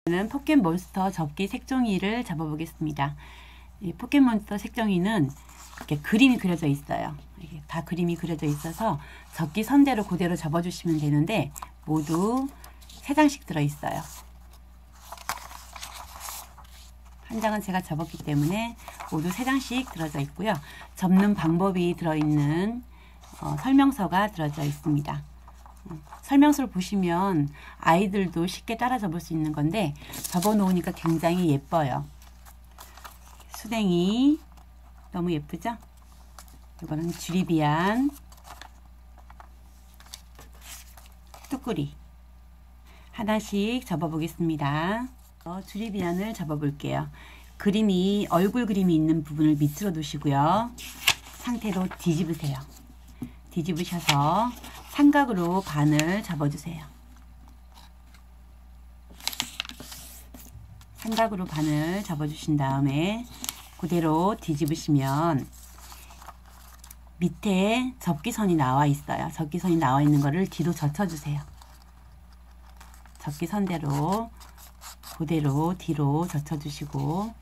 는 포켓몬스터 접기 색종이를 잡아보겠습니다. 이 포켓몬스터 색종이는 이렇게 그림이 그려져 있어요. 이게 다 그림이 그려져 있어서 접기 선대로 그대로 접어주시면 되는데 모두 3장씩 들어있어요. 한 장은 제가 접었기 때문에 모두 3장씩 들어져 있고요. 접는 방법이 들어있는 설명서가 들어져 있습니다. 설명서를 보시면 아이들도 쉽게 따라 접을 수 있는 건데 접어 놓으니까 굉장히 예뻐요. 수댕이 너무 예쁘죠? 이거는 주리비안, 뚜꾸리 하나씩 접어 보겠습니다. 주리비안을 접어 볼게요. 그림이 얼굴 그림이 있는 부분을 밑으로 두시고요. 상태로 뒤집으세요. 뒤집으셔서 삼각으로 반을 접어주세요. 삼각으로 반을 접어주신 다음에 그대로 뒤집으시면 밑에 접기선이 나와 있어요. 접기선이 나와 있는 거를 뒤로 젖혀주세요. 접기선대로 그대로 뒤로 젖혀주시고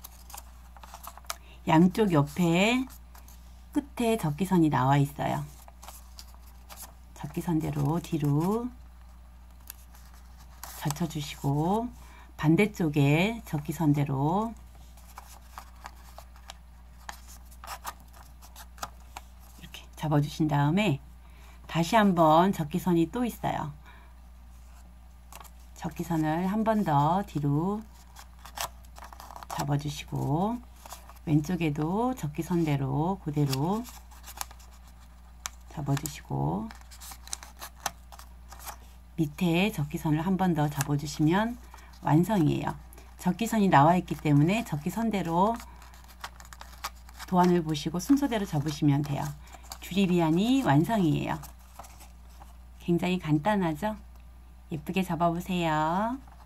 양쪽 옆에 끝에 접기선이 나와 있어요. 접기선대로 뒤로 젖혀주시고 반대쪽에 접기선대로 이렇게 접어주신 다음에 다시 한번 접기선이 또 있어요. 접기선을 한 번 더 뒤로 접어주시고 왼쪽에도 접기선대로 그대로 접어주시고 밑에 접기선을 한 번 더 접어주시면 완성이에요. 접기선이 나와 있기 때문에 접기선대로 도안을 보시고 순서대로 접으시면 돼요. 주리비안이 완성이에요. 굉장히 간단하죠? 예쁘게 접어보세요.